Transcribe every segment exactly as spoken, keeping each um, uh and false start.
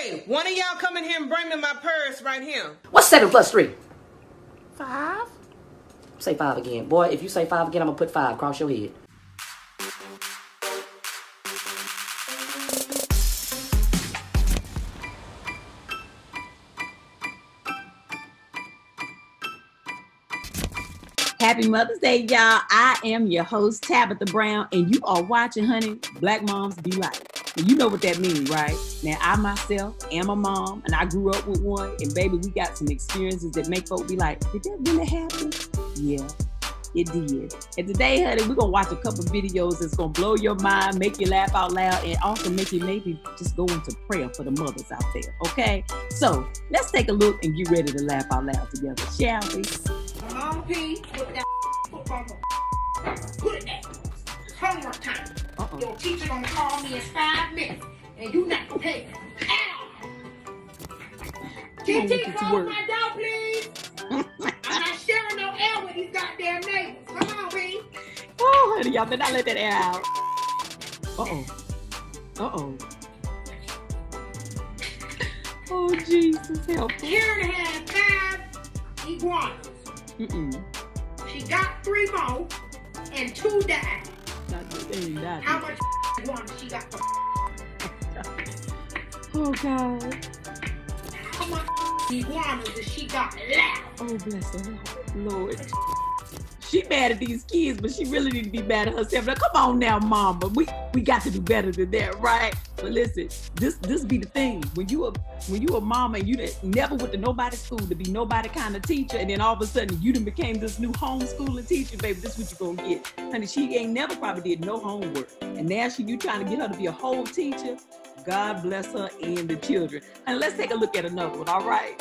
Hey, one of y'all come in here and bring me my purse right here. What's seven plus three? Five? Say five again. Boy, if you say five again, I'm gonna put five across your head. Happy Mother's Day, y'all. I am your host, Tabitha Brown, and you are watching, honey, Black Moms Be Like. And you know what that means, right? Now, I myself am a mom, and I grew up with one, and baby, we got some experiences that make folks be like, did that really happen? Yeah, it did. And today, honey, we're going to watch a couple videos that's going to blow your mind, make you laugh out loud, and also make you maybe just go into prayer for the mothers out there, okay? So, let's take a look and get ready to laugh out loud together, shall we? Come on, P. Put that football on. Put it there. It's homework time. Uh-uh. Your teacher gonna call me in five minutes, and you not prepared. Ow! T T, close my door, please. I'm not sharing no air with these goddamn neighbors. Come on, P. Oh, honey, y'all better not let that air out. Uh-oh. Uh-oh. Oh, Jesus, help me. Karen had five iguanas. Mm-mm. She got three more, and two died. Not the that. How much iguanas she got? Oh, God. How much iguanas did she got left? Oh, bless her, Lord. She mad at these kids, but she really need to be mad at herself. Now, come on now, mama. We we got to do better than that, right? But listen, this this be the thing. When you a when you a mama and you done never went to nobody's school to be nobody kind of teacher, and then all of a sudden you done became this new homeschooling teacher, baby, this is what you gonna get. Honey, she ain't never probably did no homework. And now she you trying to get her to be a whole teacher. God bless her and the children. And let's take a look at another one, all right?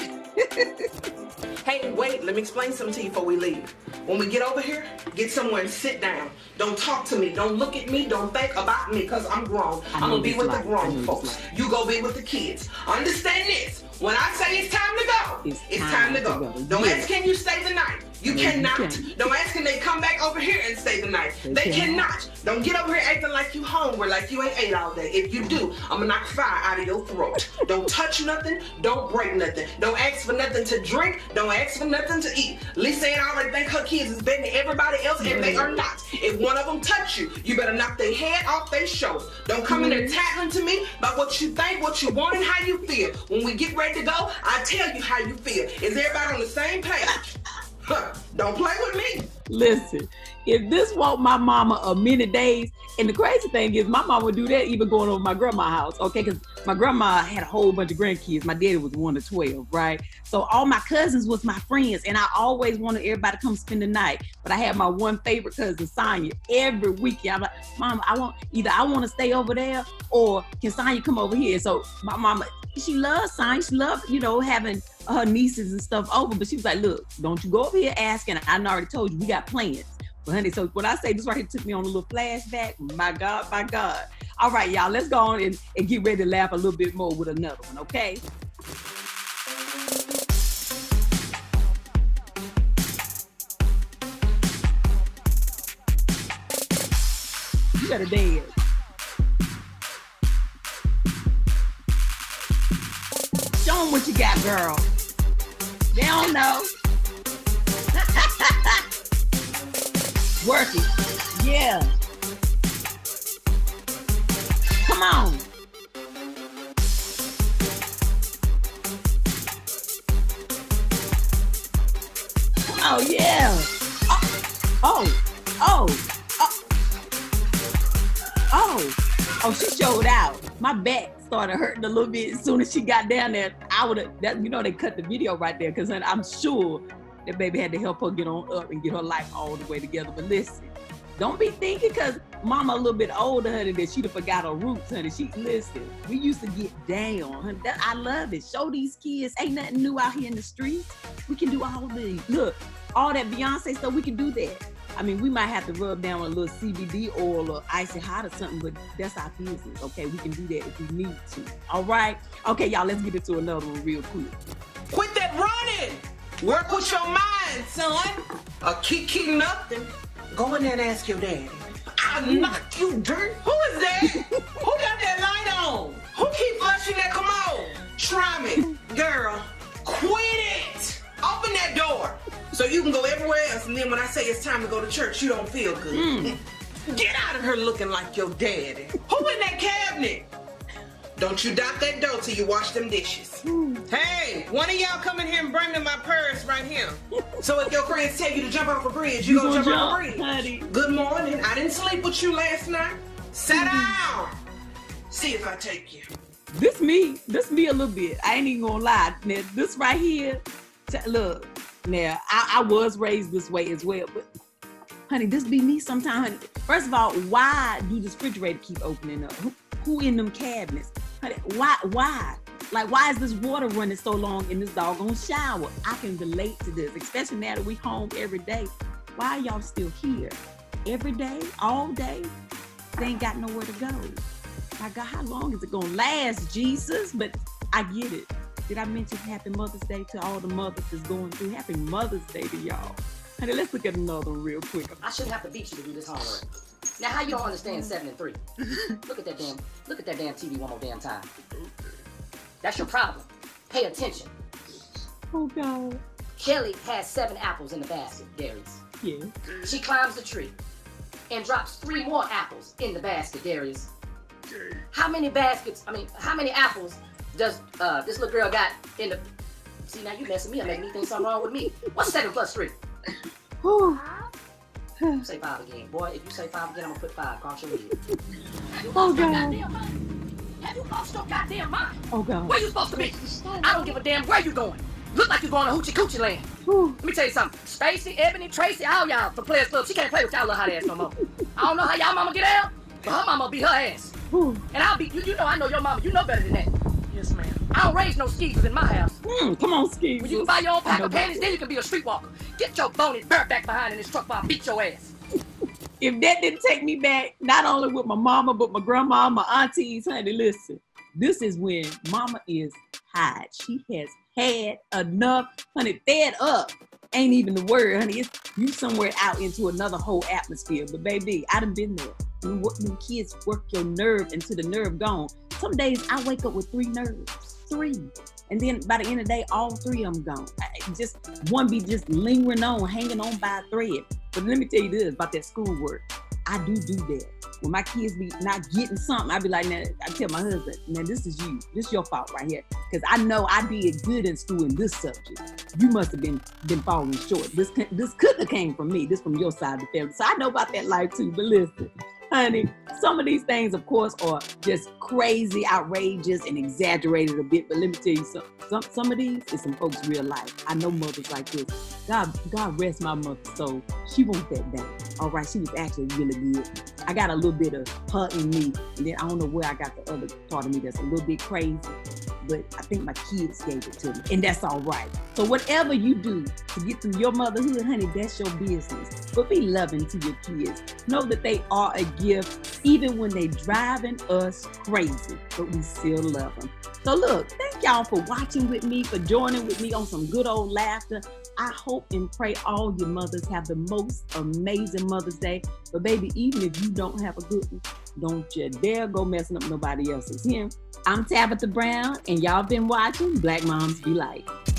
Hey, wait, let me explain something to you before we leave. When we get over here, get somewhere and sit down. Don't talk to me. Don't look at me. Don't think about me, because I'm grown. I'm going to be with the grown folks. You go be with the kids. Understand this. When I say it's time to go, it's, it's time, time to go. go. Don't yeah. ask, can you stay the night? You no, cannot. You can. Don't ask, can they come back over here and stay the night? They, they cannot. Don't get over here acting like you hungry, like you ain't ate all day. If you do, I'm going to knock fire out of your throat. Don't touch nothing. Don't break nothing. Don't ask for nothing to drink. Don't ask for nothing to eat. Lisa ain't already think her kids is better than everybody else, and they are not. If one of them touch you, you better knock their head off their shoulder. Don't come in there tattling to me about what you think, what you want, and how you feel. When we get ready to go, I tell you how you feel. Is everybody on the same page? Huh. Don't play with me. Listen, if this want my mama a minute days, and the crazy thing is my mama would do that even going over my grandma's house, okay? Because my grandma had a whole bunch of grandkids. My daddy was one of twelve, right? So all my cousins was my friends, and I always wanted everybody to come spend the night. But I had my one favorite cousin, Sonya. Every weekend, I'm like, Mama, I want either I want to stay over there, or can Sonya come over here? So my mama, she loves Sonya. She loved, you know, having her nieces and stuff over, but she was like, look, don't you go over here asking. I already told you we got plans. But honey, so when I say this right here took me on a little flashback, my God, my God. All right, y'all, let's go on and, and get ready to laugh a little bit more with another one, okay? You better dance. Show them what you got, girl. They don't know. Work it. Yeah. Come on. Oh, yeah. Oh, oh, oh, oh. Oh, oh, she showed out. My back started hurting a little bit as soon as she got down there. I would have, that, you know, they cut the video right there, because I'm sure that baby had to help her get on up and get her life all the way together. But listen, don't be thinking because mama a little bit older, honey, that she'd have forgot her roots, honey. She, listen, we used to get down, honey. That, I love it. Show these kids, ain't nothing new out here in the streets. We can do all of these. Look, all that Beyonce stuff, we can do that. I mean, we might have to rub down a little C B D oil or icy hot or something, but that's our business, okay? We can do that if we need to, all right? Okay, y'all, let's get into another one real quick. Quit that running! Work with your mind, son. A kiki nothing. Go in there and ask your daddy. I'll knock you dirt. Who is that? Who got that light on? Who keep flashing that commode? And then when I say it's time to go to church, you don't feel good. Mm. Get out of here looking like your daddy. Who in that cabinet? Don't you dot that dough till you wash them dishes. Mm. Hey, one of y'all come in here and bring me my purse right here. So if your friends tell you to jump off a bridge, you, you gonna, gonna jump off a bridge. Honey. Good morning. I didn't sleep with you last night. Sit mm-hmm. down. See if I take you. This me. This me a little bit. I ain't even gonna lie. Now, this right here, look, now, I, I was raised this way as well, but honey, this be me sometimes, honey. First of all, why do the refrigerator keep opening up? Who, who in them cabinets? Honey, why, why? Like, why is this water running so long in this doggone shower? I can relate to this, especially now that we home every day. Why are y'all still here? Every day, all day? They ain't got nowhere to go. My God, how long is it gonna last, Jesus? But I get it. Did I mention Happy Mother's Day to all the mothers that's going through? Happy Mother's Day to y'all. Honey, let's look at another one real quick. I shouldn't have to beat you to do this homework. Now, how you don't understand seven and three? Look at that damn, look at that damn T V one more damn time. That's your problem. Pay attention. Oh God. Kelly has seven apples in the basket, Darius. Yeah. She climbs the tree and drops three more apples in the basket, Darius. How many baskets, I mean, how many apples does uh, this little girl got in the... See, now you messing me up, making me think something wrong with me. What's seven plus three? Say five again. Boy, if you say five again, I'm gonna put five. Cross your leg. Oh, God. Have you lost your goddamn mind? Oh, God. Where you supposed to be? I don't give a damn where you going. Look like you're going to Hoochie Coochie Land. Whew. Let me tell you something. Stacy, Ebony, Tracy, all y'all from Players Club, she can't play with y'all little hot ass no more. I don't know how y'all mama get out, but her mama beat her ass. Whew. And I'll be, you, you know I know your mama. You know better than that. Yes, ma'am. I don't raise no skeezers in my house. Mm, come on, skeezers. When you can buy your own pack of panties, then you can be a streetwalker. Get your bony bird back behind in this truck while I beat your ass. If that didn't take me back, not only with my mama, but my grandma, my aunties, honey, listen. This is when mama is hot. She has had enough, honey, fed up. Ain't even the word, honey. It's you somewhere out into another whole atmosphere. But baby, I done been there. When, when kids work your nerve until the nerve gone. Some days I wake up with three nerves, three. And then by the end of the day, all three of them gone. I, just one be just lingering on, hanging on by a thread. But let me tell you this about that schoolwork. I do do that. When my kids be not getting something, I be like, now, I tell my husband, now this is you. This is your fault right here. Because I know I did good in school in this subject. You must have been been falling short. This, this couldn't have came from me. This from your side of the family. So I know about that life too. But listen, honey, some of these things, of course, are just crazy, outrageous, and exaggerated a bit. But let me tell you something. Some, some of these is some folks' real life. I know mothers like this. God, God rest my mother's soul. She wasn't that bad. All right, she was actually really good. I got a little bit of her in me, and then I don't know where I got the other part of me that's a little bit crazy. But I think my kids gave it to me, and that's all right. So whatever you do to get through your motherhood, honey, that's your business. But be loving to your kids. Know that they are a gift, even when they driving us crazy, but we still love them. So look, thank y'all for watching with me, for joining with me on some good old laughter. I hope and pray all your mothers have the most amazing Mother's Day. But baby, even if you don't have a good one, don't you dare go messing up nobody else's. Here, I'm Tabitha Brown, and y'all been watching Black Moms Be Like.